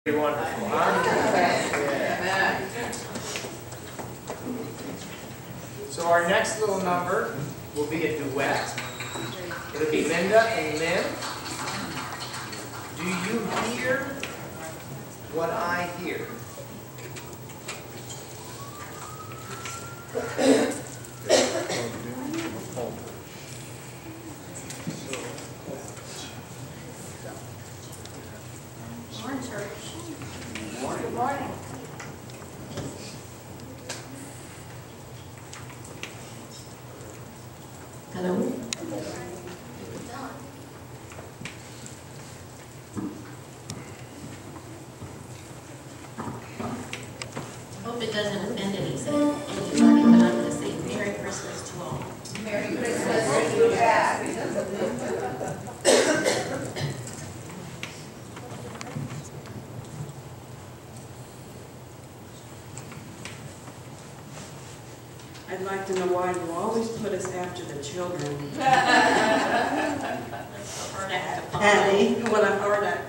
Wonderful, huh? Yeah. So our next little number will be a duet. It'll be Linda and Lynne. Do you hear what I hear? Morning, church. Good morning. Hello. Hope it doesn't offend anybody, but I'm going to say Merry Christmas to all. Merry Christmas to you. I'd like to know why you always put us after the children. Or to have to follow. Patty, well, I've heard that